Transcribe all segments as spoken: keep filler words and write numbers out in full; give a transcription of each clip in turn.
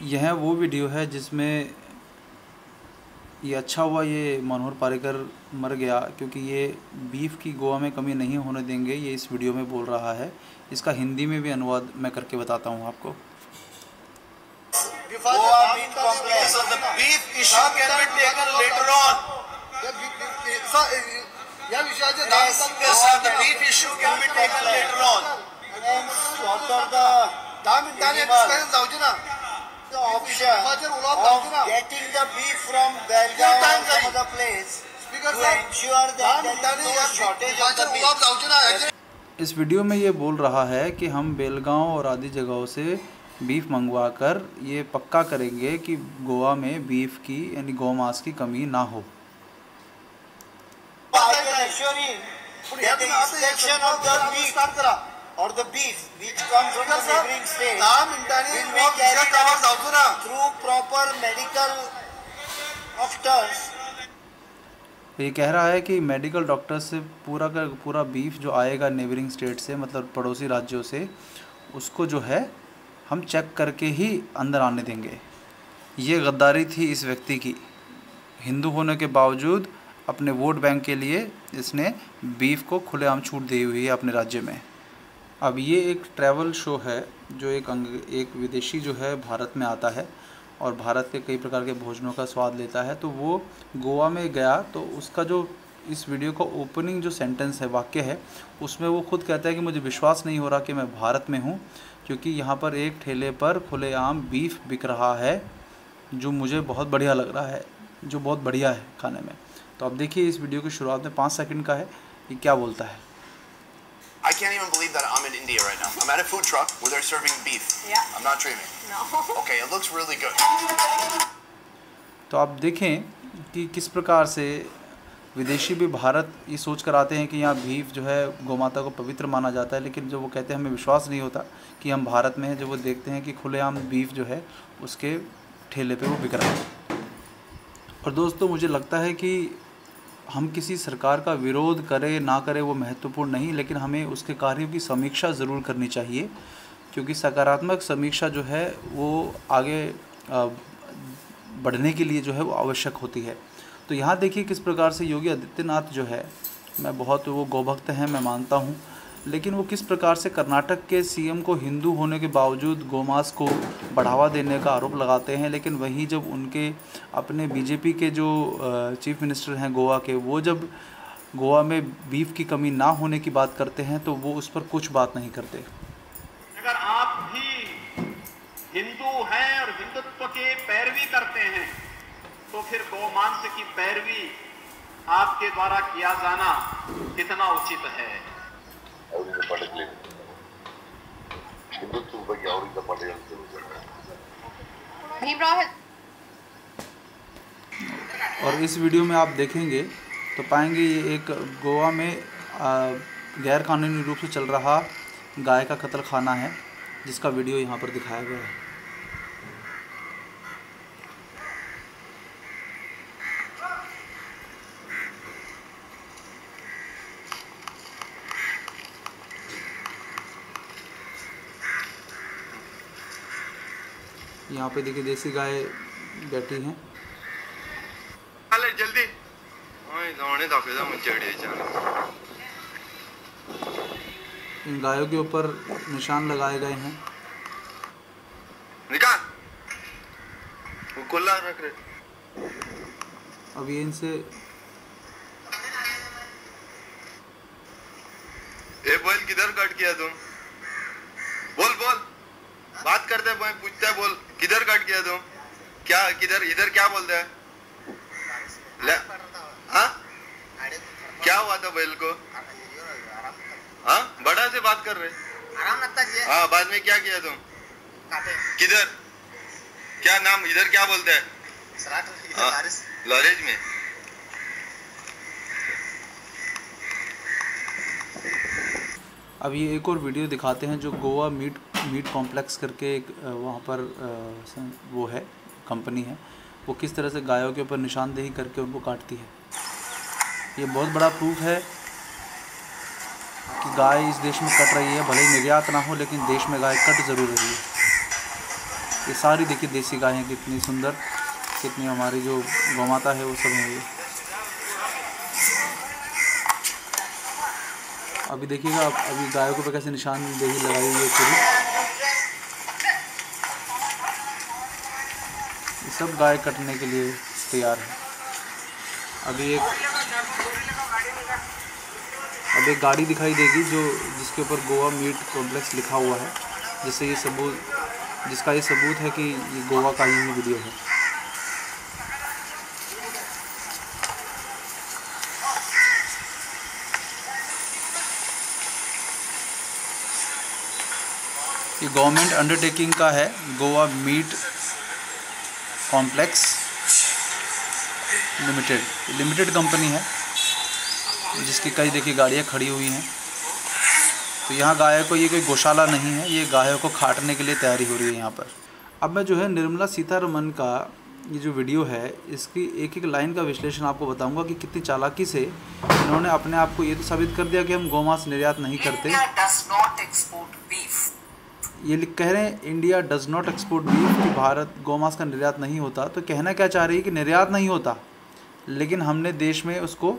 यह वो वीडियो है जिसमें ये अच्छा हुआ ये मनोहर पार्रिकर मर गया, क्योंकि ये बीफ की गोवा में कमी नहीं होने देंगे, ये इस वीडियो में बोल रहा है। इसका हिंदी में भी अनुवाद मैं करके बताता हूँ आपको। Getting the beef from Belgaum or some other place to ensure that there is no shortage of the beef. इस वीडियो में ये बोल रहा है कि हम बेलगांव और आदि जगहों से बीफ मंगवाकर ये पक्का करेंगे कि गोवा में बीफ की यानी गौ मांस की कमी ना हो। I can assure you that the inspection of the meat or the beef which comes from the neighboring state will be carried out through proper medical doctors. ये कह रहा है कि मेडिकल डॉक्टर से पूरा का पूरा बीफ जो आएगा नेबरिंग स्टेट से, मतलब पड़ोसी राज्यों से, उसको जो है हम चेक करके ही अंदर आने देंगे। ये गद्दारी थी इस व्यक्ति की। हिंदू होने के बावजूद अपने वोट बैंक के लिए इसने बीफ को खुलेआम छूट दी हुई है अपने राज्य में। अब ये एक ट्रैवल शो है जो एक अंग एक विदेशी जो है भारत में आता है और भारत के कई प्रकार के भोजनों का स्वाद लेता है। तो वो गोवा में गया, तो उसका जो इस वीडियो का ओपनिंग जो सेंटेंस है, वाक्य है, उसमें वो खुद कहता है कि मुझे विश्वास नहीं हो रहा कि मैं भारत में हूँ, क्योंकि यहाँ पर एक ठेले पर खुलेआम बीफ बिक रहा है जो मुझे बहुत बढ़िया लग रहा है, जो बहुत बढ़िया है खाने में। तो अब देखिए इस वीडियो की शुरुआत में पाँच सेकंड का है, ये क्या बोलता है। I can't even believe that I'm in India right now. I'm at a food truck where they're serving beef. Yeah. I'm not dreaming. No. Okay, it looks really good. तो आप देखें कि किस प्रकार से विदेशी भी भारत ये सोच कर आते हैं कि यहाँ बीफ जो है गौमाता को पवित्र माना जाता है, लेकिन जब वो कहते हैं हमें विश्वास नहीं होता कि हम भारत में हैं, जब वो देखते हैं कि खुलेआम बीफ जो है उसके ठेले पे वो बिक रहा है। और दोस्तों, मुझे लगता है कि हम किसी सरकार का विरोध करें ना करें वो महत्वपूर्ण नहीं, लेकिन हमें उसके कार्यों की समीक्षा ज़रूर करनी चाहिए, क्योंकि सकारात्मक समीक्षा जो है वो आगे बढ़ने के लिए जो है वो आवश्यक होती है। तो यहाँ देखिए किस प्रकार से योगी आदित्यनाथ जो है, मैं बहुत वो गौभक्त हैं, मैं मानता हूँ, लेकिन वो किस प्रकार से कर्नाटक के सीएम को हिंदू होने के बावजूद गौमांस को बढ़ावा देने का आरोप लगाते हैं, लेकिन वहीं जब उनके अपने बीजेपी के जो चीफ मिनिस्टर हैं गोवा के, वो जब गोवा में बीफ की कमी ना होने की बात करते हैं तो वो उस पर कुछ बात नहीं करते। अगर आप भी हिंदू हैं और हिंदुत्व के पैरवी करते हैं तो फिर गौमांस की पैरवी आपके द्वारा किया जाना कितना उचित है। और इस वीडियो में आप देखेंगे तो पाएंगे ये एक गोवा में गैर कानूनी रूप से चल रहा गाय का कत्ल खाना है, जिसका वीडियो यहाँ पर दिखाया गया है। यहाँ पे देखिए देसी गाय बैठी हैं। जल्दी इन गायों के ऊपर निशान लगाए गए हैं। निकाल वो कुल्ला रख रहे। अब ये इनसे ए बोल किधर कट किया तुम? बोल बोल बात करते हैं, पूछता है, बोल किधर कट किया तुम? क्या किधर इधर क्या बोलते हैं? हाँ क्या हुआ था बैल को? हाँ बड़ा से बात कर रहे। हाँ बाद में क्या किया तुम? किधर क्या नाम इधर क्या बोलते हैं? लॉरेज में। अब ये एक और वीडियो दिखाते हैं जो गोवा मीट मीट कॉम्प्लेक्स करके एक वहाँ पर वो है, कंपनी है, वो किस तरह से गायों के ऊपर निशानदेही करके उनको काटती है। ये बहुत बड़ा प्रूफ है कि गाय इस देश में कट रही है, भले ही निर्यात ना हो, लेकिन देश में गाय कट ज़रूर रही है। ये सारी देखिए देसी गायें कितनी सुंदर, कितनी हमारी जो गौ माता है वो सब है ये। अभी देखिएगा आप, अभी गायों को पे कैसे निशानदेही लगाई हुई है पूरी। ये सब गाय कटने के लिए तैयार है। अभी एक अब एक गाड़ी दिखाई देगी जो जिसके ऊपर गोवा मीट कॉम्प्लेक्स लिखा हुआ है, जिससे ये सबूत जिसका ये सबूत है कि ये गोवा का ही वीडियो है। ये गवर्नमेंट अंडरटेकिंग का है, Goa meat complex limited, limited company है जिसकी कई देखिए गाड़ियाँ खड़ी हुई हैं। तो यहाँ गायों को, ये कोई गौशाला नहीं है, ये गायों को काटने के लिए तैयारी हो रही है यहाँ पर। अब मैं जो है निर्मला सीतारमण का ये जो वीडियो है इसकी एक एक लाइन का विश्लेषण आपको बताऊंगा कि कितनी चालाकी से इन्होंने अपने आप को ये तो साबित कर दिया कि हम गौमांस निर्यात नहीं करते। ये लिख कह रहे हैं India does not export beef, कि भारत गौमांस का निर्यात नहीं होता। तो कहना क्या चाह रही है कि निर्यात नहीं होता, लेकिन हमने देश में उसको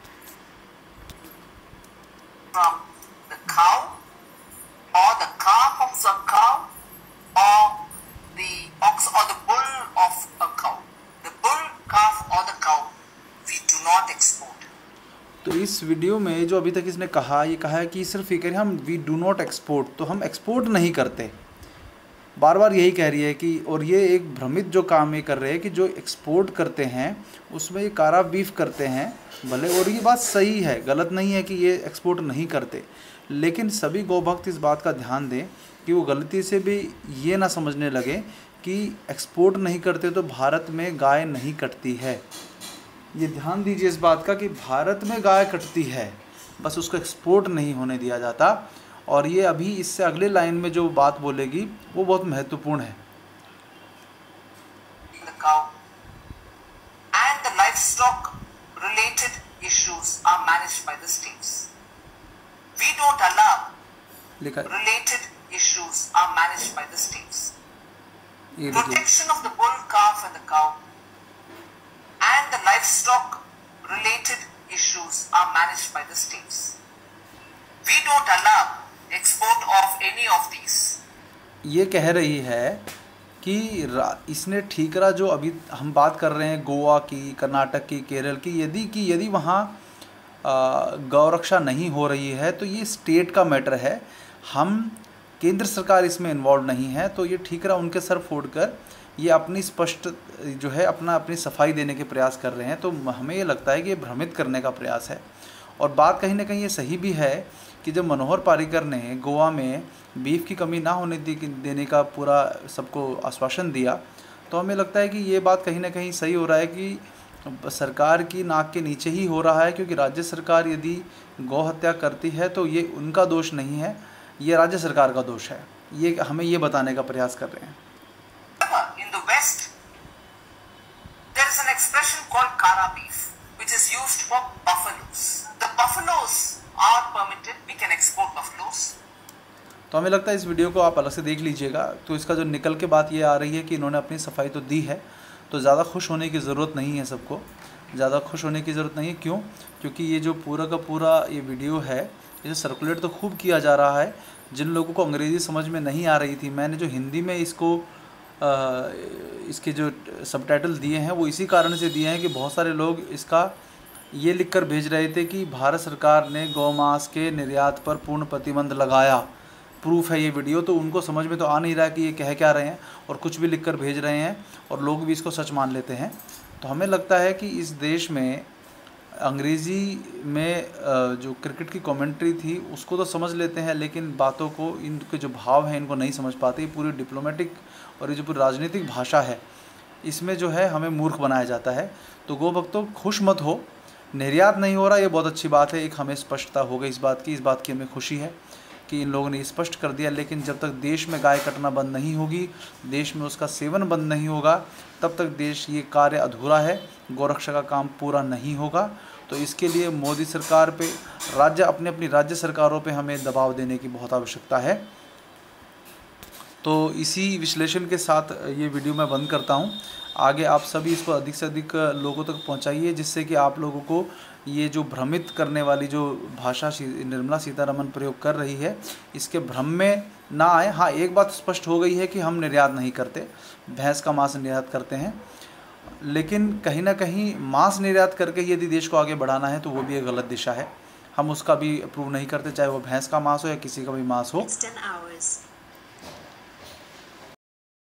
from the cow or the calf of the cow or the ox or the bull of a cow. The bull, calf or the cow we do not export. तो इस वीडियो में जो अभी तक इसने कहा, ये कहा है कि सिर्फ ये कह रहे हैं हम वी डू नॉट एक्सपोर्ट, तो हम एक्सपोर्ट नहीं करते। बार बार यही कह रही है कि, और ये एक भ्रमित जो काम ये कर रहे हैं कि जो एक्सपोर्ट करते हैं उसमें ये कारा बीफ करते हैं भले, और ये बात सही है, गलत नहीं है कि ये एक्सपोर्ट नहीं करते, लेकिन सभी गौभक्त इस बात का ध्यान दें कि वो गलती से भी ये ना समझने लगे कि एक्सपोर्ट नहीं करते तो भारत में गाय नहीं कटती है। ये ध्यान दीजिए इस बात का कि भारत में गाय कटती है, बस उसको एक्सपोर्ट नहीं होने दिया जाता। और ये अभी इससे अगले लाइन में जो बात बोलेगी वो बहुत महत्वपूर्ण है। The cow and the livestock related issues are managed by the states. We don't allow related issues are managed by the states. Protection of the bull, calf and the cow and the livestock related issues are managed by the states. We don't allow export of any of these. ये कह रही है कि इसने ठीकरा जो अभी हम बात कर रहे हैं गोवा की, कर्नाटक की, केरल की, यदि कि यदि वहाँ गौरक्षा नहीं हो रही है तो ये स्टेट का मैटर है, हम केंद्र सरकार इसमें इन्वॉल्व नहीं है। तो ये ठीकरा उनके सर फोड़कर ये अपनी स्पष्ट जो है अपना अपनी सफाई देने के प्रयास कर रहे हैं। तो हमें ये लगता है कि ये भ्रमित करने का प्रयास है। और बात कहीं ना कहीं ये सही भी है कि जब मनोहर पर्रिकर ने गोवा में बीफ की कमी ना होने देने का पूरा सबको आश्वासन दिया, तो हमें लगता है कि ये बात कहीं ना कहीं सही हो रहा है कि सरकार की नाक के नीचे ही हो रहा है, क्योंकि राज्य सरकार यदि गौ हत्या करती है तो ये उनका दोष नहीं है, ये राज्य सरकार का दोष है। ये हमें ये बताने का प्रयास कर रहे हैं। In the West, there is an expression called kara beef, which is used for buffaloes. The buffaloes are permitted. We can export buffaloes. तो हमें लगता है इस वीडियो को आप अलग से देख लीजिएगा। तो इसका जो निकल के बात ये आ रही है कि इन्होंने अपनी सफाई तो दी है, तो ज़्यादा खुश होने की ज़रूरत नहीं है। सबको ज़्यादा खुश होने की ज़रूरत नहीं है। क्यों? क्योंकि ये जो पूरा का पूरा ये वीडियो है, इसे सर्कुलेट तो खूब किया जा रहा है। जिन लोगों को अंग्रेज़ी समझ में नहीं आ रही थी, मैंने जो हिंदी में इसको आ, इसके जो सबटाइटल दिए हैं वो इसी कारण से दिए हैं कि बहुत सारे लोग इसका ये लिखकर भेज रहे थे कि भारत सरकार ने गौमांस के निर्यात पर पूर्ण प्रतिबंध लगाया, प्रूफ है ये वीडियो। तो उनको समझ में तो आ नहीं रहा कि ये कह क्या रहे हैं, और कुछ भी लिखकर भेज रहे हैं और लोग भी इसको सच मान लेते हैं। तो हमें लगता है कि इस देश में अंग्रेज़ी में जो क्रिकेट की कमेंट्री थी उसको तो समझ लेते हैं, लेकिन बातों को, इनके जो भाव हैं इनको नहीं समझ पाते। ये पूरी डिप्लोमेटिक और ये जो पूरी राजनीतिक भाषा है इसमें जो है हमें मूर्ख बनाया जाता है। तो गो भक्तों खुश मत हो, निर्यात नहीं हो रहा, ये बहुत अच्छी बात है। एक हमें स्पष्टता हो गई इस बात की, इस बात की हमें खुशी है कि इन लोगों ने स्पष्ट कर दिया। लेकिन जब तक देश में गाय कटना बंद नहीं होगी, देश में उसका सेवन बंद नहीं होगा, तब तक देश ये कार्य अधूरा है, गौरक्षा का काम पूरा नहीं होगा। तो इसके लिए मोदी सरकार पे, राज्य अपने अपनी राज्य सरकारों पे हमें दबाव देने की बहुत आवश्यकता है। तो इसी विश्लेषण के साथ ये वीडियो मैं बंद करता हूँ। आगे आप सभी इसको अधिक से अधिक लोगों तक पहुँचाइए, जिससे कि आप लोगों को ये जो भ्रमित करने वाली जो भाषा निर्मला सीतारमण प्रयोग कर रही है, इसके भ्रम में ना आए। हाँ, एक बात स्पष्ट हो गई है कि हम निर्यात नहीं करते, भैंस का मांस निर्यात करते हैं, लेकिन कहीं ना कहीं मांस निर्यात करके यदि देश को आगे बढ़ाना है तो वो भी एक गलत दिशा है। हम उसका भी अप्रूव नहीं करते, चाहे वो भैंस का मांस हो या किसी का भी मांस हो।